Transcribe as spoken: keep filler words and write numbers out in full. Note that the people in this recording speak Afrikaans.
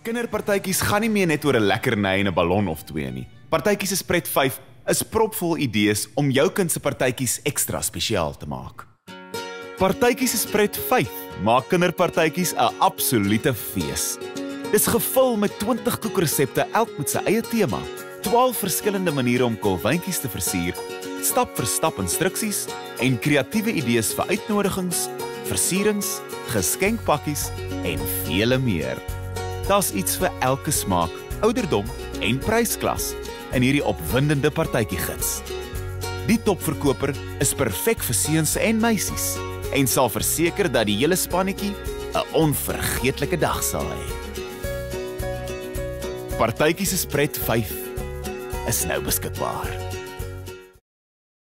Kinderpartytjies gaan nie meer net oor 'n lekkerny en 'n ballon of twee nie. Partytjies is Pret vyf is propvol idees om jou kind se partytjies ekstra spesiaal te maak. Partytjies is Pret vyf maak kinderpartytjies 'n absolute fees. Dis gevul met twintig koekresepte, elk met sy eie tema, twaalf verskillende maniere om kolwyntjies te versier, stap vir stap instruksies en kreatiewe idees vir uitnodigings, versierings, geskenkpakkies en vele meer. Daar's iets vir elke smaak, ouderdom en prysklas in hierdie opwindende partytjiegids. Die topverkoper is perfek vir seuns en meisies en sal verseker dat die hele spannetjie 'n onvergeetlike dag sal hê. Partytjies is Pret vyf is nou beskikbaar.